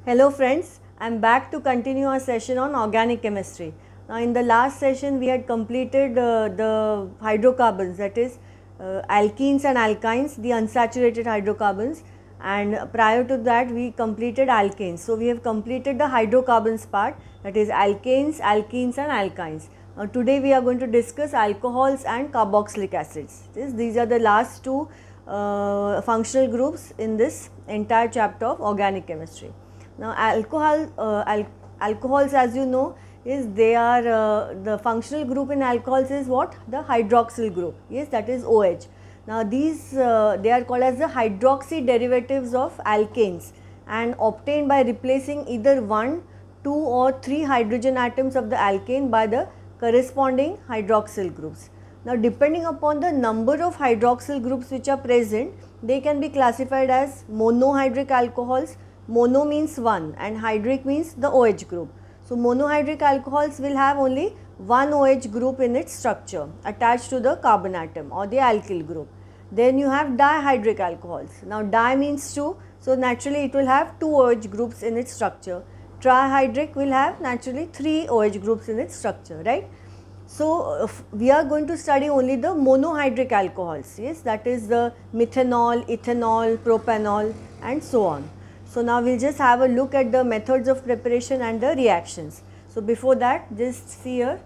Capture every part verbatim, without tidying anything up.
Hello friends, I am back to continue our session on organic chemistry. Now in the last session we had completed uh, the hydrocarbons, that is uh, alkenes and alkynes, the unsaturated hydrocarbons, and prior to that we completed alkanes. So we have completed the hydrocarbons part, that is alkanes, alkenes and alkynes. Now today we are going to discuss alcohols and carboxylic acids. This, these are the last two uh, functional groups in this entire chapter of organic chemistry. Now alcohol, uh, al alcohols, as you know, is they are uh, the functional group in alcohols is what? The hydroxyl group, yes, that is OH. Now these uh, they are called as the hydroxy derivatives of alkanes and obtained by replacing either one, two or three hydrogen atoms of the alkane by the corresponding hydroxyl groups. Now depending upon the number of hydroxyl groups which are present, they can be classified as monohydric alcohols. Mono means one and hydric means the OH group. So monohydric alcohols will have only one OH group in its structure attached to the carbon atom or the alkyl group. Then you have dihydric alcohols. Now di means two, so naturally it will have two OH groups in its structure. Trihydric will have naturally three OH groups in its structure, right? So uh, we are going to study only the monohydric alcohols, yes, that is the methanol, ethanol, propanol and so on. So now we will just have a look at the methods of preparation and the reactions. So before that, just see here,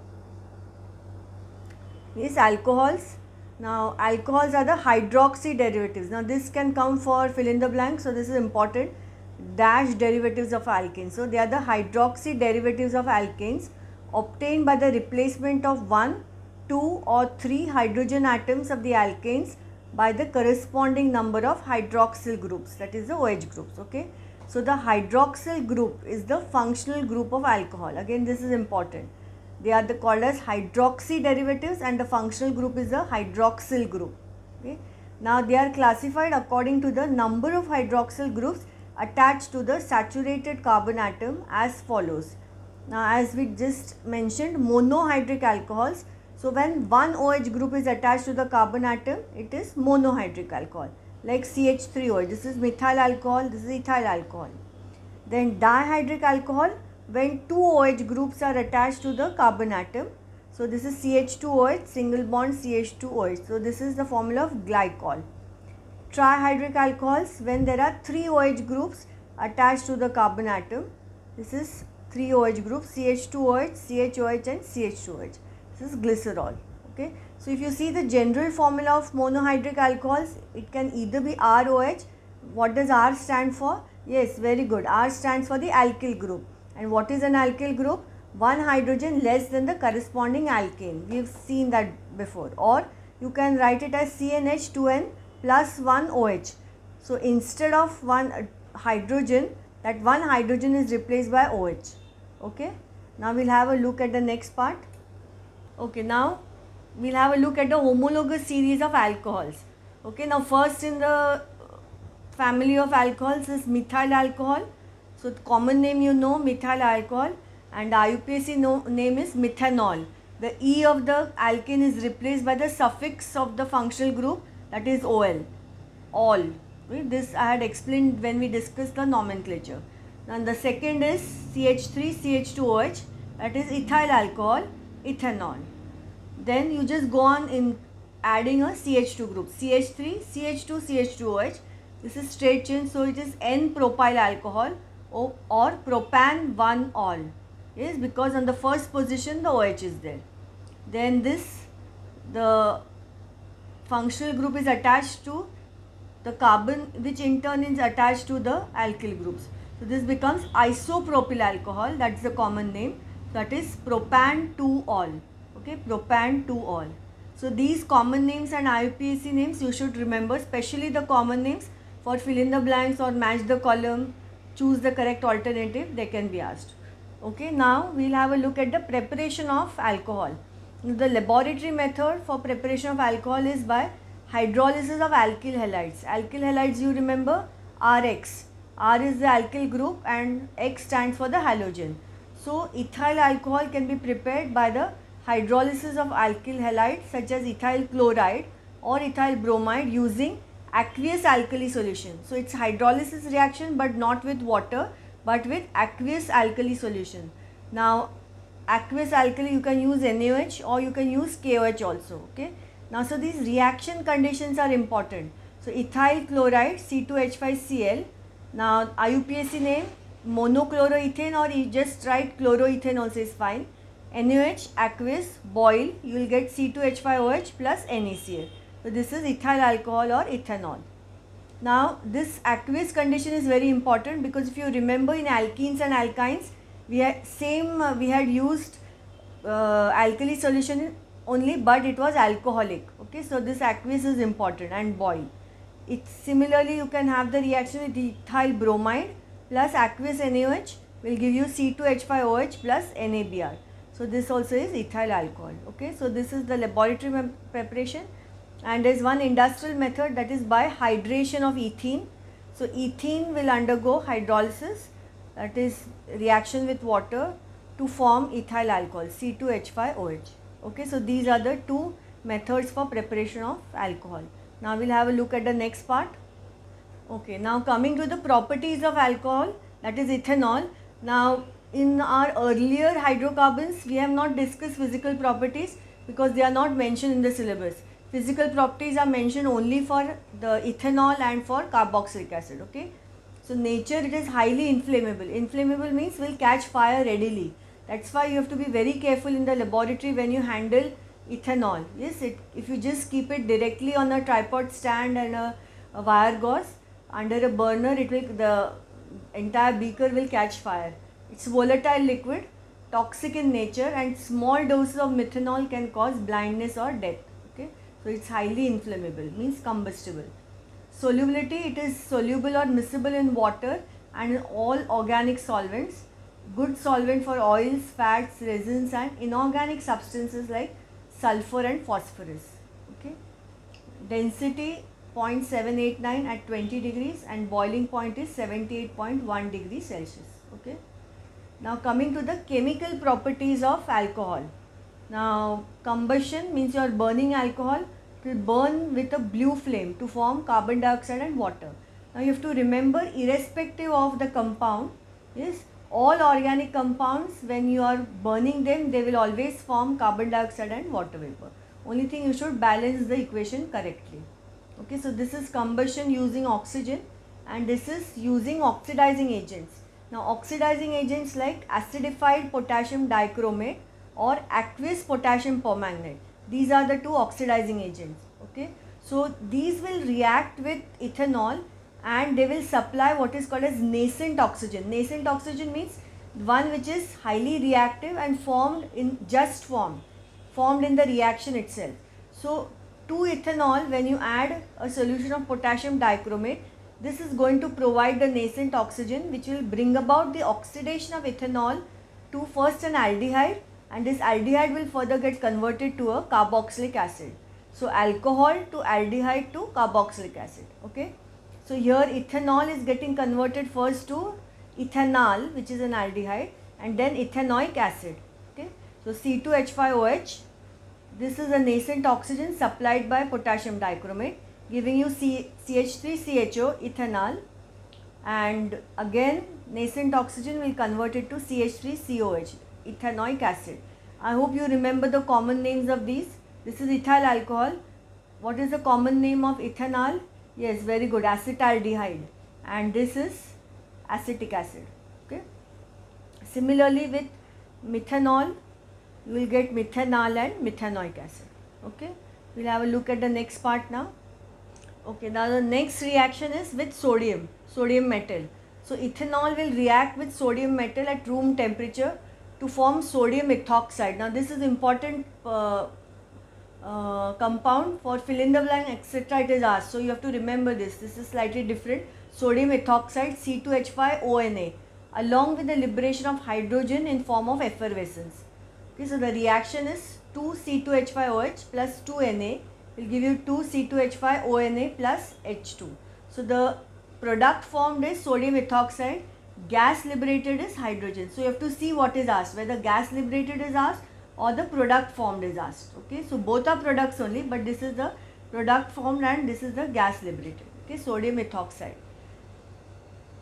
these alcohols. Now alcohols are the hydroxy derivatives. Now this can come for fill in the blank, so this is important, dash derivatives of alkanes. So they are the hydroxy derivatives of alkanes obtained by the replacement of one, two or three hydrogen atoms of the alkanes by the corresponding number of hydroxyl groups, that is the OH groups, okay. So the hydroxyl group is the functional group of alcohol. Again this is important. They are the called as hydroxy derivatives and the functional group is the hydroxyl group, okay. Now they are classified according to the number of hydroxyl groups attached to the saturated carbon atom as follows. Now as we just mentioned, monohydric alcohols. So when one OH group is attached to the carbon atom, it is monohydric alcohol, like C H three O H, this is methyl alcohol, this is ethyl alcohol. Then dihydric alcohol, when two OH groups are attached to the carbon atom. So this is C H two O H, single bond C H two O H. So this is the formula of glycol. Trihydric alcohols, when there are three OH groups attached to the carbon atom. This is three OH groups, C H two O H, C H O H and C H two O H. This is glycerol, okay. So if you see the general formula of monohydric alcohols, it can either be R O H. What does R stand for? Yes, very good. R stands for the alkyl group. And what is an alkyl group? One hydrogen less than the corresponding alkane. We have seen that before. Or you can write it as C N H two N plus one O H. So instead of one hydrogen, that one hydrogen is replaced by O H, okay. Now we will have a look at the next part. Okay, now we will have a look at the homologous series of alcohols. Okay, now first in the family of alcohols is methyl alcohol. So the common name you know, methyl alcohol, and I U P A C no, name is methanol. The E of the alkane is replaced by the suffix of the functional group, that is O L, all. This I had explained when we discussed the nomenclature. And the second is C H three C H two O H, that is ethyl alcohol, ethanol. Then you just go on in adding a C H two group, C H three C H two C H two O H. This is straight chain, so it is N propyl alcohol or, or propan one all. Yes, because on the first position the OH is there. Then this, the functional group is attached to the carbon, which in turn is attached to the alkyl groups. So this becomes isopropyl alcohol, that is the common name, that is propan two all. Okay, propan two all. So these common names and I U P A C names you should remember, especially the common names. For fill in the blanks or match the column, choose the correct alternative, they can be asked. Okay, now we will have a look at the preparation of alcohol. The laboratory method for preparation of alcohol is by hydrolysis of alkyl halides. Alkyl halides you remember, R X. R is the alkyl group and X stands for the halogen. So ethyl alcohol can be prepared by the hydrolysis of alkyl halides such as ethyl chloride or ethyl bromide using aqueous alkali solution. So it's hydrolysis reaction but not with water. but with aqueous alkali solution. Now aqueous alkali you can use NaOH or you can use KOH also. Okay. Now so these reaction conditions are important. So ethyl chloride C two H five C l. Now I U P A C name monochloroethane, or you just write chloroethane also is fine. NaOH aqueous, boil, you will get C two H five O H plus NaCl. So this is ethyl alcohol or ethanol. Now this aqueous condition is very important because if you remember in alkenes and alkynes we had same uh, we had used uh, alkali solution only, but it was alcoholic. Okay, so this aqueous is important and boil. It similarly you can have the reaction with ethyl bromide plus aqueous NaOH will give you C two H five O H plus N A B R. So this also is ethyl alcohol. Okay, so this is the laboratory preparation, and there is one industrial method, that is by hydration of ethene. So ethene will undergo hydrolysis, that is reaction with water to form ethyl alcohol C two H five O H. Okay, so these are the two methods for preparation of alcohol. Now we will have a look at the next part. Okay, now coming to the properties of alcohol, that is ethanol. Now in our earlier hydrocarbons we have not discussed physical properties because they are not mentioned in the syllabus. Physical properties are mentioned only for the ethanol and for carboxylic acid. Okay, so nature, it is highly inflammable. Inflammable means will catch fire readily. That's why you have to be very careful in the laboratory when you handle ethanol. Yes, it, if you just keep it directly on a tripod stand and a, a wire gauze under a burner, it will, the entire beaker will catch fire. It's volatile liquid, toxic in nature, and small doses of methanol can cause blindness or death. Okay, so it's highly inflammable, means combustible. Solubility, it is soluble or miscible in water and in all organic solvents. Good solvent for oils, fats, resins and inorganic substances like sulfur and phosphorus. Okay, density zero point seven eight nine at twenty degrees and boiling point is seventy-eight point one degrees Celsius. Okay. Now coming to the chemical properties of alcohol. Now combustion means you are burning alcohol, it will burn with a blue flame to form carbon dioxide and water. Now you have to remember, irrespective of the compound, yes, all organic compounds, when you are burning them, they will always form carbon dioxide and water vapor. Only thing, you should balance the equation correctly. Okay, so this is combustion using oxygen and this is using oxidizing agents. Now oxidizing agents like acidified potassium dichromate or aqueous potassium permanganate, these are the two oxidizing agents. Okay, so these will react with ethanol and they will supply what is called as nascent oxygen. Nascent oxygen means one which is highly reactive and formed in just formed, formed in the reaction itself. So to ethanol, when you add a solution of potassium dichromate, this is going to provide the nascent oxygen which will bring about the oxidation of ethanol to first an aldehyde, and this aldehyde will further get converted to a carboxylic acid. So alcohol to aldehyde to carboxylic acid. Okay. So here ethanol is getting converted first to ethanal, which is an aldehyde, and then ethanoic acid. Okay. So C two H five O H, this is a nascent oxygen supplied by potassium dichromate, giving you C H three C H O, ethanal, and again nascent oxygen will convert it to C H three C O H, ethanoic acid. I hope you remember the common names of these. This is ethyl alcohol. What is the common name of ethanol? Yes, very good, acetaldehyde, and this is acetic acid. Okay. Similarly with methanol, you will get methanal and methanoic acid. Okay. We will have a look at the next part now. Okay, now the next reaction is with sodium, sodium metal. So ethanol will react with sodium metal at room temperature to form sodium ethoxide. Now this is important uh, uh, compound for fill in the blank, et cetera. It is asked, so you have to remember this. This is slightly different. Sodium ethoxide C two H five O N A, along with the liberation of hydrogen in form of effervescence. Okay, so the reaction is two C two H five O H plus two N A will give you two C two H five O N A plus H two. So the product formed is sodium ethoxide, gas liberated is hydrogen. So you have to see what is asked, whether gas liberated is asked or the product formed is asked. Okay, so both are products only, but this is the product formed and this is the gas liberated. Okay, sodium ethoxide.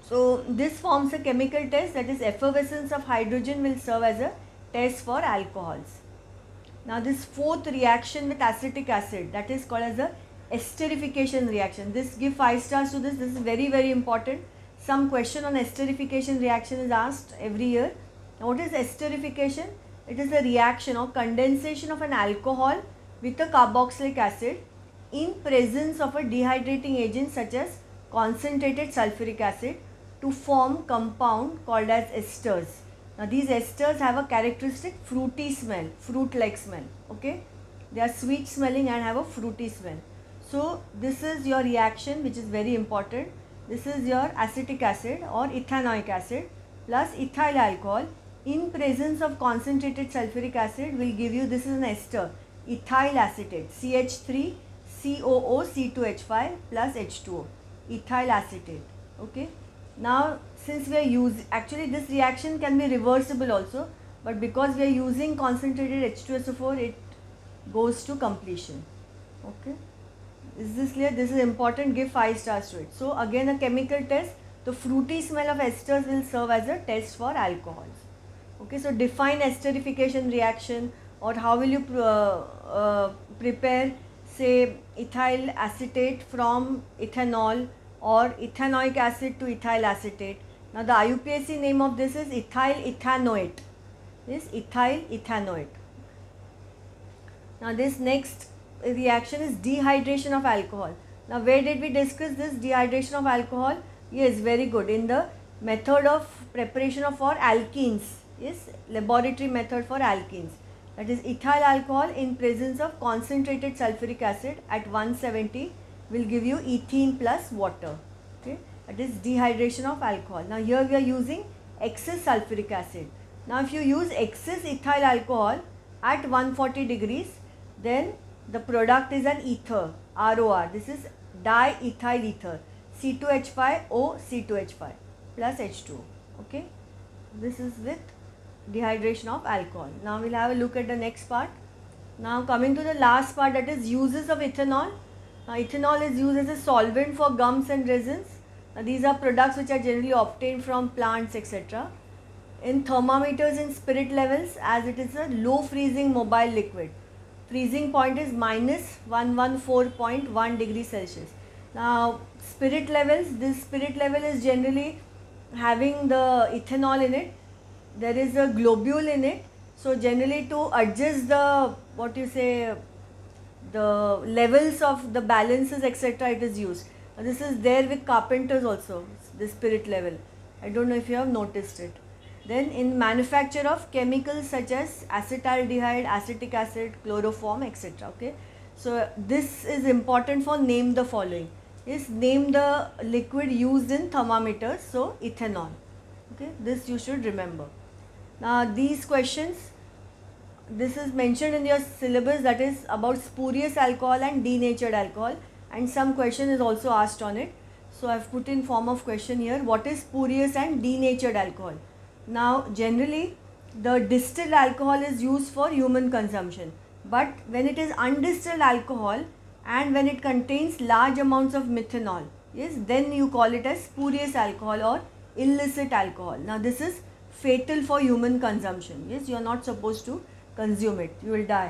So this forms a chemical test, that is effervescence of hydrogen will serve as a test for alcohols. Now this fourth reaction with acetic acid, that is called as a esterification reaction. This, give five stars to this, this is very very important. Some question on esterification reaction is asked every year. Now what is esterification? It is a reaction or condensation of an alcohol with a carboxylic acid in presence of a dehydrating agent such as concentrated sulfuric acid to form compound called as esters. Now these esters have a characteristic fruity smell, fruit like smell, okay. They are sweet smelling and have a fruity smell. So this is your reaction which is very important. This is your acetic acid or ethanoic acid plus ethyl alcohol in presence of concentrated sulfuric acid will give you, this is an ester, ethyl acetate, C H three C O O C two H five plus H two O, ethyl acetate, okay. Now since we are using, actually this reaction can be reversible also, but because we are using concentrated H two S O four, it goes to completion, okay. Is this clear? This is important, give five stars to it. So again a chemical test, the fruity smell of esters will serve as a test for alcohols. Okay, so define esterification reaction, or how will you uh, uh, prepare say ethyl acetate from ethanol or ethanoic acid to ethyl acetate. Now the I U P A C name of this is ethyl ethanoate, this ethyl ethanoate. Now this next reaction is dehydration of alcohol. Now where did we discuss this dehydration of alcohol? Yes, very good, in the method of preparation of for alkenes. Yes, laboratory method for alkenes, that is ethyl alcohol in presence of concentrated sulfuric acid at one seventy will give you ethene plus water, okay. That is dehydration of alcohol. Now here we are using excess sulfuric acid. Now if you use excess ethyl alcohol at one forty degrees, then the product is an ether, R O R, this is diethyl ether, C two H five O C two H five plus H two O, okay. This is with dehydration of alcohol. Now we'll have a look at the next part. Now coming to the last part, that is uses of ethanol. Now ethanol is used as a solvent for gums and resins. Now these are products which are generally obtained from plants, et cetera. In thermometers in spirit levels, as it is a low freezing mobile liquid. Freezing point is minus one hundred fourteen point one degrees Celsius. Now spirit levels, this spirit level is generally having the ethanol in it. There is a globule in it. So generally to adjust the, what you say, the levels of the balances, et cetera, it is used. Now this is there with carpenters also, the spirit level. I don't know if you have noticed it. Then in manufacture of chemicals such as acetaldehyde, acetic acid, chloroform, et cetera. Okay. So this is important for name the following. Is name the liquid used in thermometers. So ethanol. Okay. This you should remember. Now these questions, this is mentioned in your syllabus, that is about spurious alcohol and denatured alcohol, and some question is also asked on it. So I have put in form of question here, what is spurious and denatured alcohol? Now generally the distilled alcohol is used for human consumption, but when it is undistilled alcohol and when it contains large amounts of methanol, yes, then you call it as spurious alcohol or illicit alcohol. Now this is fatal for human consumption. Yes, you are not supposed to consume it, you will die.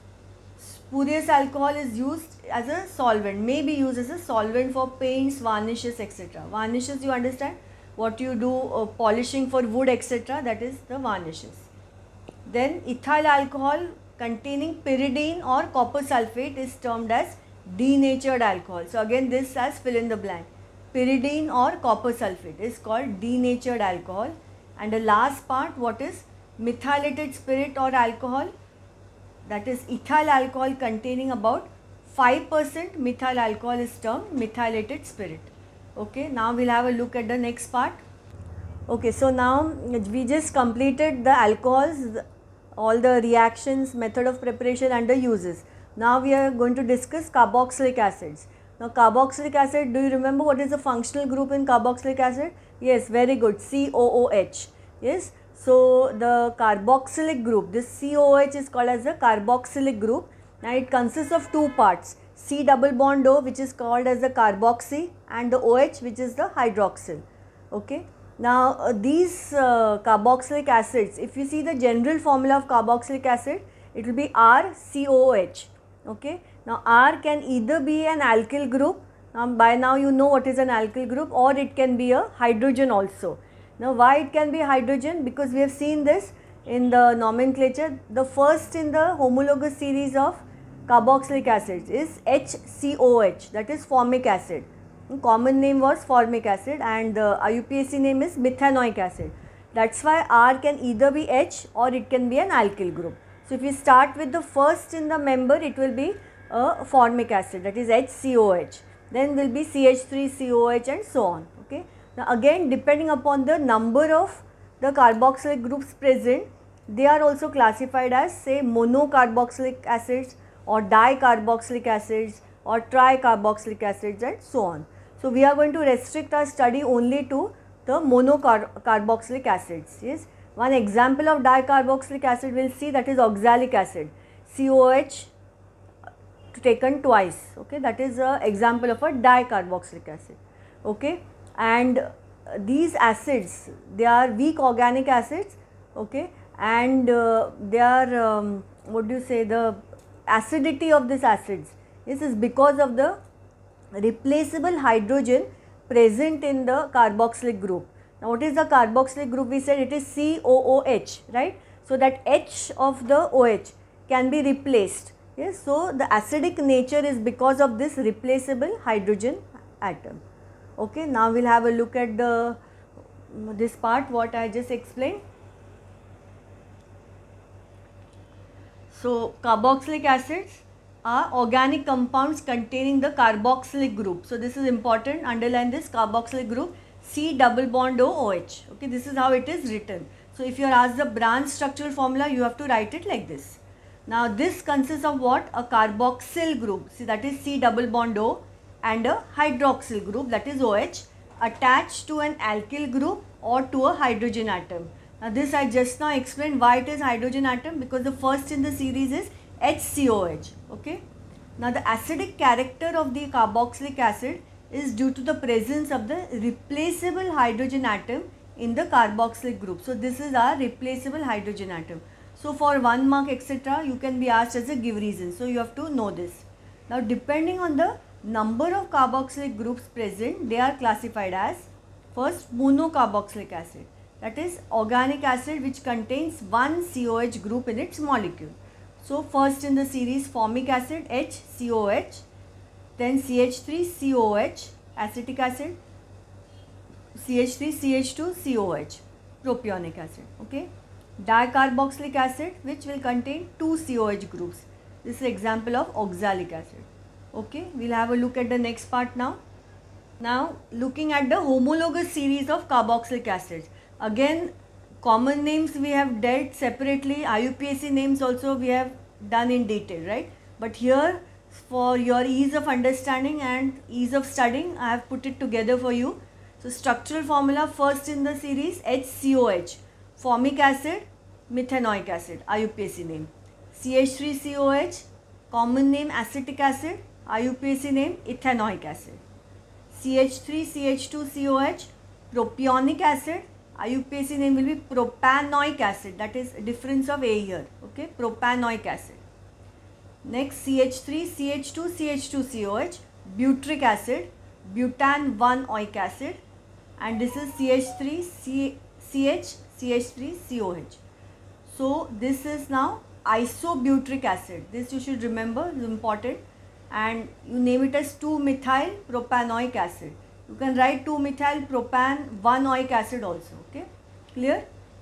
Spurious alcohol is used as a solvent, may be used as a solvent for paints, varnishes, et cetera. Varnishes, you understand, what you do uh, polishing for wood, et cetera, that is the varnishes. Then ethyl alcohol containing pyridine or copper sulfate is termed as denatured alcohol. So again this has fill in the blank. Pyridine or copper sulfate is called denatured alcohol. And the last part, what is methylated spirit or alcohol, that is ethyl alcohol containing about five percent methyl alcohol is termed methylated spirit. Okay, now we'll have a look at the next part. Okay, so now we just completed the alcohols, all the reactions, method of preparation and the uses. Now we are going to discuss carboxylic acids. Now carboxylic acid, do you remember what is the functional group in carboxylic acid? Yes, very good, C O O H. Yes, so the carboxylic group, this C O O H is called as a carboxylic group. Now it consists of two parts, C double bond O, which is called as the carboxy, and the OH, which is the hydroxyl. Okay. Now uh, these uh, carboxylic acids, if you see the general formula of carboxylic acid, it will be R C O H. Okay. Now R can either be an alkyl group, um, by now you know what is an alkyl group, or it can be a hydrogen also. Now why it can be hydrogen? Because we have seen this in the nomenclature. The first in the homologous series of carboxylic acids is H C O H, that is formic acid. Common name was formic acid and the I U P A C name is methanoic acid. That's why R can either be H or it can be an alkyl group. So if you start with the first in the member, it will be a formic acid, that is H C O H. Then will be C H three C O H and so on. Okay. Now again, depending upon the number of the carboxylic groups present, they are also classified as, say, monocarboxylic acids or dicarboxylic acids or tricarboxylic acids and so on. So we are going to restrict our study only to the monocarboxylic acids. Yes, one example of dicarboxylic acid we will see, that is oxalic acid, C O H taken twice. Okay, that is an example of a dicarboxylic acid. Okay, and uh, these acids, they are weak organic acids. Okay, and uh, they are um, what do you say, the acidity of these acids, this is because of the replaceable hydrogen present in the carboxylic group. Now what is the carboxylic group? We said it is C O O H, right? So that H of the OH can be replaced. Yes, so the acidic nature is because of this replaceable hydrogen atom. Okay, now we will have a look at the this part what I just explained. So carboxylic acids are organic compounds containing the carboxylic group. So this is important, underline this, carboxylic group C double bond O OH. Okay, this is how it is written. So if you are asked the branch structural formula, you have to write it like this. Now this consists of what? A carboxyl group, see, that is C double bond O, and a hydroxyl group, that is OH, attached to an alkyl group or to a hydrogen atom. Now this I just now explained why it is hydrogen atom, because the first in the series is H C O H. Okay. Now the acidic character of the carboxylic acid is due to the presence of the replaceable hydrogen atom in the carboxylic group. So this is our replaceable hydrogen atom. So for one mark et cetera you can be asked as a give reason. So you have to know this. Now depending on the number of carboxylic groups present, they are classified as first monocarboxylic acid, that is organic acid which contains one C O H group in its molecule. So first in the series formic acid H C O H, then C H three C O H acetic acid, C H three C H two C O H propionic acid. Okay, dicarboxylic acid which will contain two C O H groups. This is example of oxalic acid. Okay, we will have a look at the next part now. Now looking at the homologous series of carboxylic acids. Again, common names we have dealt separately, I U P A C names also we have done in detail, right? But here for your ease of understanding and ease of studying, I have put it together for you. So structural formula, first in the series H C O H, formic acid, methanoic acid, I U P A C name. C H three C O H, common name acetic acid, I U P A C name ethanoic acid. C H three C H two C O H, propionic acid, I U P A C name will be propanoic acid, that is difference of A here. Okay, propanoic acid. Next C H three C H two C H two C O H, butyric acid, butan one oic acid, and this is C H three C H C H three C O H. So this is now isobutyric acid. This you should remember, is important, and you name it as two methyl propanoic acid. You can write two methyl propan one oic acid also. Okay, clear?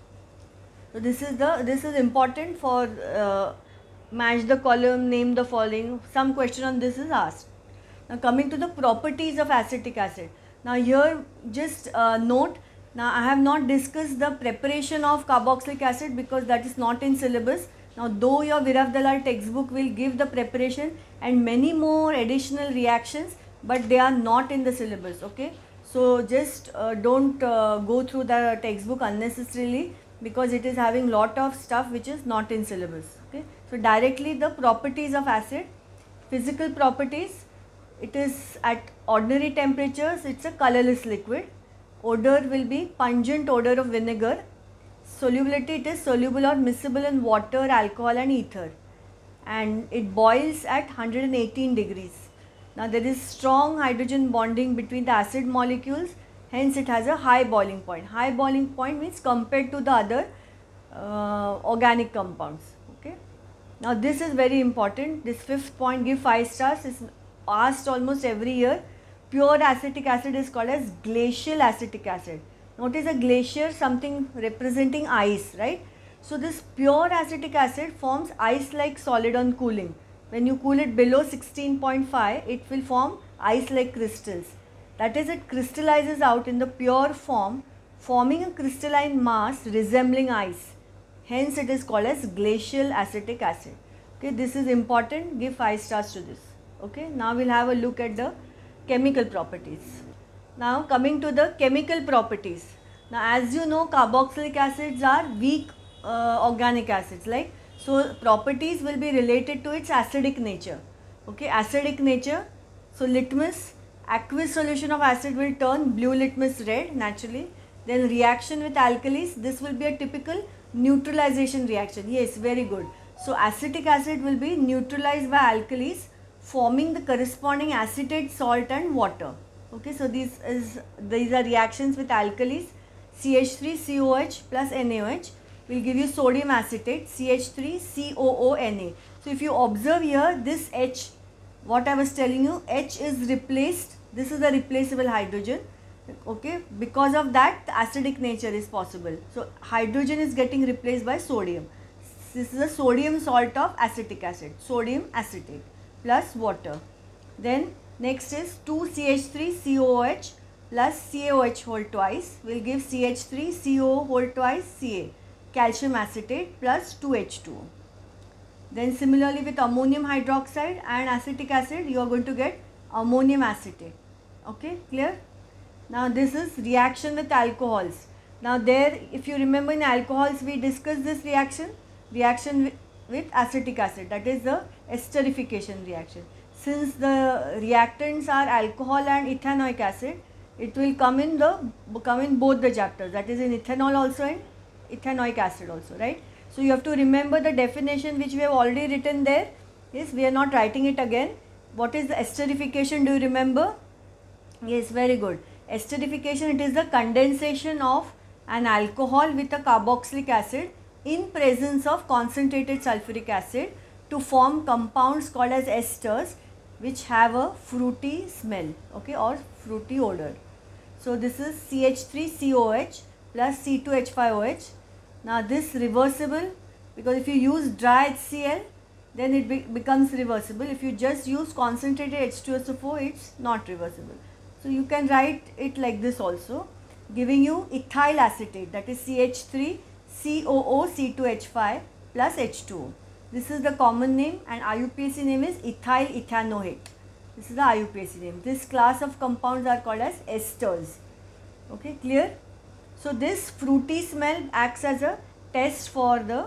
So this is the this is important for uh, match the column, name the following. Some question on this is asked. Now coming to the properties of acetic acid. Now here just uh, note. Now I have not discussed the preparation of carboxylic acid because that is not in syllabus. Now though your Virav Dalal textbook will give the preparation and many more additional reactions, but they are not in the syllabus. Okay, so just uh, don't uh, go through the textbook unnecessarily because it is having lot of stuff which is not in syllabus. Okay, so directly the properties of acid, physical properties, it is at ordinary temperatures, it's a colorless liquid. Odor will be pungent odor of vinegar. Solubility, it is soluble or miscible in water, alcohol and ether, and it boils at one hundred eighteen degrees. Now there is strong hydrogen bonding between the acid molecules, hence it has a high boiling point. High boiling point means compared to the other uh, organic compounds. Okay. Now this is very important. This fifth point, give five stars, is asked almost every year. Pure acetic acid is called as glacial acetic acid. Notice a glacier, something representing ice, right? So this pure acetic acid forms ice-like solid on cooling. When you cool it below sixteen point five, it will form ice-like crystals. That is, it crystallizes out in the pure form, forming a crystalline mass resembling ice. Hence it is called as glacial acetic acid. Okay, this is important. Give five stars to this. Okay, now we'll have a look at the chemical properties. Now coming to the chemical properties. Now as you know, carboxylic acids are weak uh, organic acids, like, so properties will be related to its acidic nature. Okay, acidic nature. So litmus, aqueous solution of acid will turn blue litmus red naturally. Then reaction with alkalis, this will be a typical neutralization reaction. Yes, very good. So acetic acid will be neutralized by alkalis, forming the corresponding acetate, salt and water. Okay, so these is these are reactions with alkalis. C H three C O H plus N A O H will give you sodium acetate, C H three C O O N A. So if you observe here, this H, what I was telling you, H is replaced. This is a replaceable hydrogen. Okay, because of that the acidic nature is possible. So hydrogen is getting replaced by sodium. This is a sodium salt of acetic acid, sodium acetate plus water. Then next is two C H three C O O H plus C A O H whole twice will give C H three C O O whole twice C A, calcium acetate plus two H two O. Then similarly with ammonium hydroxide and acetic acid, you are going to get ammonium acetate. Okay, clear? Now this is reaction with alcohols. Now there, if you remember, in alcohols we discussed this reaction, reaction with, with acetic acid, that is the esterification reaction. Since the reactants are alcohol and ethanoic acid, it will come in the come in both the chapters, that is in ethanol also and ethanoic acid also, right? So you have to remember the definition which we have already written there. Yes, we are not writing it again. What is the esterification? Do you remember? Yes, very good. Esterification, it is the condensation of an alcohol with a carboxylic acid in presence of concentrated sulfuric acid to form compounds called as esters, which have a fruity smell, okay, or fruity odor. So this is C H three C O O H plus C two H five O H. Now this reversible, because if you use dry H C l, then it be becomes reversible. If you just use concentrated H two S O four, it's not reversible. So you can write it like this also, giving you ethyl acetate, that is C H three C O O C two H five plus H two O. This is the common name, and I U P A C name is ethyl ethanoate. This is the I U P A C name. This class of compounds are called as esters. Okay, clear? So this fruity smell acts as a test for the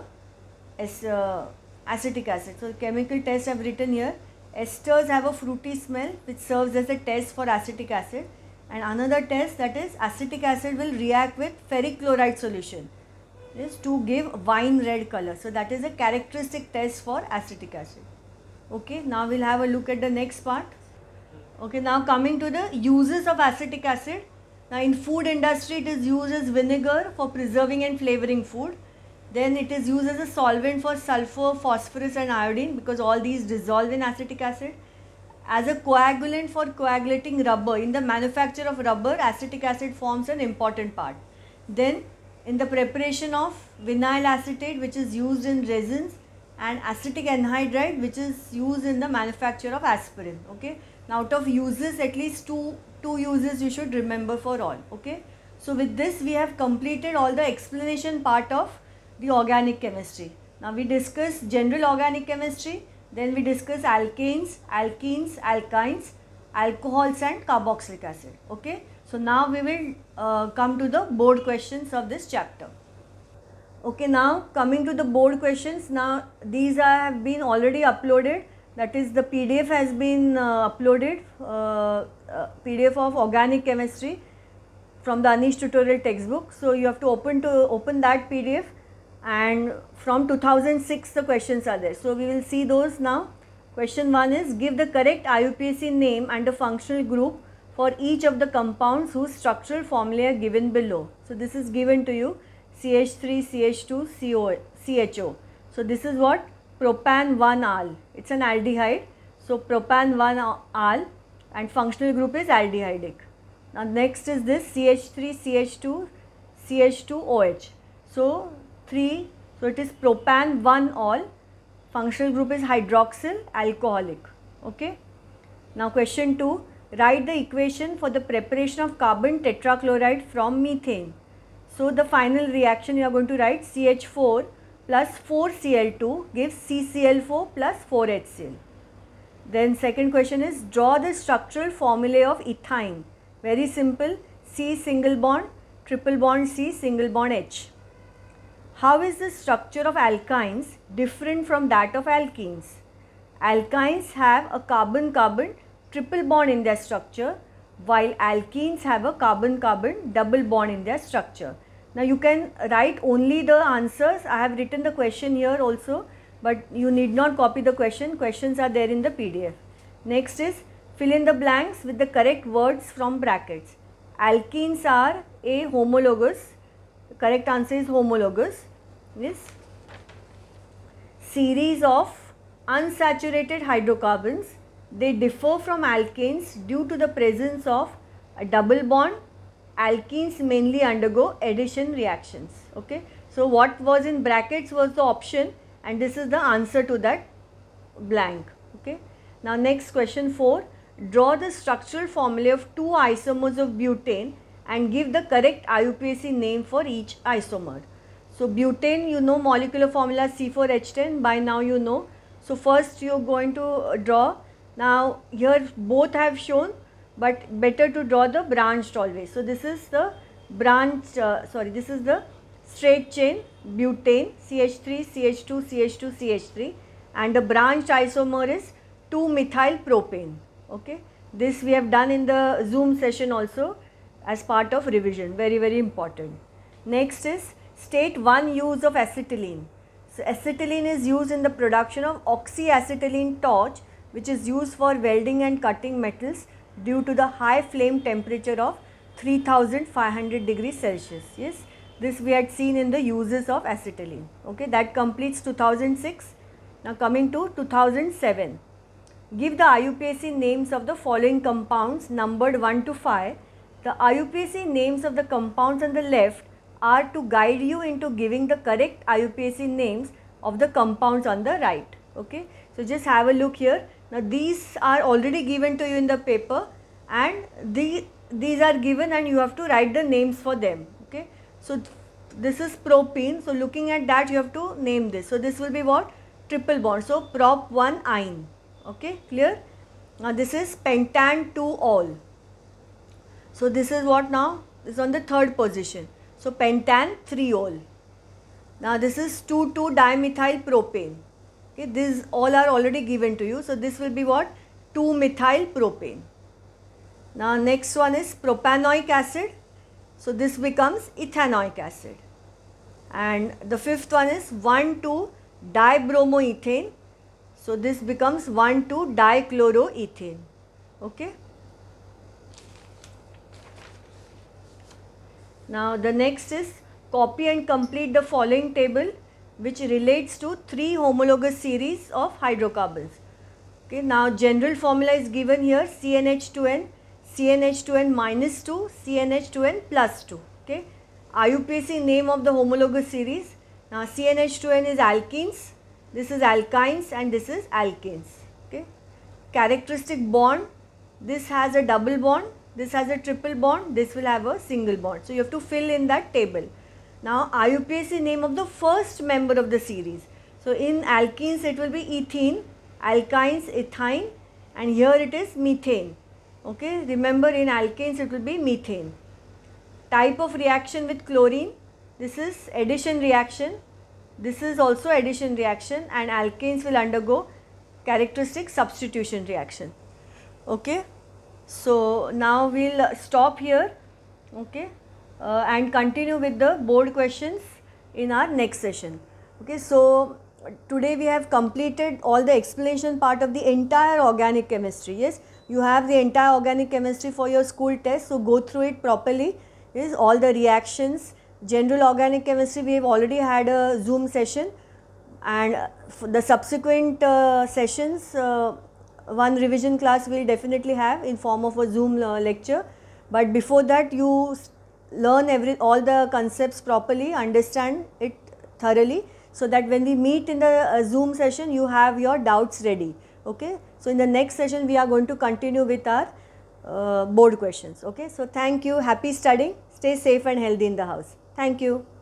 uh, acetic acid. So chemical test I have written here. Esters have a fruity smell which serves as a test for acetic acid, and another test, that is acetic acid will react with ferric chloride solution, is to give wine red color. So that is a characteristic test for acetic acid. Okay, now we'll have a look at the next part. Okay, now coming to the uses of acetic acid. Now in food industry it is used as vinegar for preserving and flavoring food. Then it is used as a solvent for sulfur, phosphorus and iodine, because all these dissolve in acetic acid. As a coagulant for coagulating rubber. In the manufacture of rubber, acetic acid forms an important part. Then in the preparation of vinyl acetate, which is used in resins, and acetic anhydride, which is used in the manufacture of aspirin. Okay. Now out of uses, at least two, two uses you should remember for all. Okay. So with this we have completed all the explanation part of the organic chemistry. Now we discuss general organic chemistry, then we discuss alkanes, alkenes, alkynes, alcohols and carboxylic acid. Okay. So now we will uh, come to the board questions of this chapter. Okay, now coming to the board questions. Now these are, have been already uploaded, that is the P D F has been uh, uploaded, uh, uh, P D F of organic chemistry from the Anish tutorial textbook. So you have to open to open that P D F, and from two thousand six the questions are there. So we will see those now. Question one is, give the correct I U P A C name and a functional group for each of the compounds whose structural formulae are given below. So this is given to you, C H three, C H two, C O, C H O. So this is what? Propan one al. It's an aldehyde. So propan one al, and functional group is aldehydic. Now next is this C H three, C H two, C H two O H. So three, so it is propan one all. Functional group is hydroxyl alcoholic. Okay. Now question two, write the equation for the preparation of carbon tetrachloride from methane. So the final reaction you are going to write C H four plus four C L two gives C C L four plus four H C L. Then second question is, draw the structural formulae of ethyne. Very simple, C single bond, triple bond C, single bond H. How is the structure of alkynes different from that of alkenes? Alkynes have a carbon-carbon triple bond in their structure, while alkenes have a carbon-carbon double bond in their structure. Now you can write only the answers. I have written the question here also, but you need not copy the question. Questions are there in the P D F. Next is, fill in the blanks with the correct words from brackets. Alkenes are A, homologous. The correct answer is homologous. Yes. Series of unsaturated hydrocarbons. They differ from alkanes due to the presence of a double bond. Alkenes mainly undergo addition reactions. Okay. So what was in brackets was the option, and this is the answer to that blank. Okay. Now next question four. Draw the structural formulae of two isomers of butane and give the correct I U P A C name for each isomer. So butane, you know molecular formula C four H ten, by now you know. So first you are going to draw. Now here both have shown, but better to draw the branched always. So this is the branched, uh, sorry, this is the straight chain butane, C H three, C H two, C H two, C H three, and the branched isomer is two methyl propane. Okay, this we have done in the Zoom session also as part of revision, very very important. Next is, state one use of acetylene. So acetylene is used in the production of oxyacetylene torch, which is used for welding and cutting metals due to the high flame temperature of three thousand five hundred degrees Celsius. Yes, this we had seen in the uses of acetylene. Okay, that completes two thousand six. Now coming to two thousand seven. Give the I U P A C names of the following compounds numbered one to five. The I U P A C names of the compounds on the left are to guide you into giving the correct I U P A C names of the compounds on the right. Okay, so just have a look here. Now these are already given to you in the paper, and the, these are given and you have to write the names for them. Okay, so this is propene. So looking at that, you have to name this. So this will be what? Triple bond. So prop one ine. Okay, clear? Now this is pentan two all. So this is what now? This is on the third position. So pentan three all. Now this is two two dimethyl propane. Okay, these all are already given to you. So this will be what? two methyl propane. Now next one is propanoic acid. So this becomes ethanoic acid. And the fifth one is one two dibromoethane. So this becomes one two dichloroethane. Okay. Now the next is, copy and complete the following table which relates to three homologous series of hydrocarbons. Okay, now general formula is given here, C N H two N, C N H two N minus two, C N H two N plus two. Okay, I U P A C name of the homologous series. Now C N H two N is alkenes, this is alkynes, and this is alkanes. Okay, characteristic bond, this has a double bond, this has a triple bond, this will have a single bond. So you have to fill in that table. Now I U P A C name of the first member of the series. So in alkenes it will be ethene, alkynes ethyne, and here it is methane. Okay, remember in alkanes it will be methane. Type of reaction with chlorine, this is addition reaction, this is also addition reaction, and alkanes will undergo characteristic substitution reaction. Okay, so now we will stop here okay, uh, and continue with the board questions in our next session. Okay, so today we have completed all the explanation part of the entire organic chemistry. Yes, you have the entire organic chemistry for your school test, so go through it properly. Yes, all the reactions. General organic chemistry, we have already had a Zoom session, and for the subsequent uh, sessions, uh, one revision class we will definitely have in form of a Zoom uh, lecture. But before that, you learn every all the concepts properly, understand it thoroughly, so that when we meet in the uh, Zoom session, you have your doubts ready. Okay. So in the next session, we are going to continue with our uh, board questions. Okay. So thank you. Happy studying. Stay safe and healthy in the house. Thank you.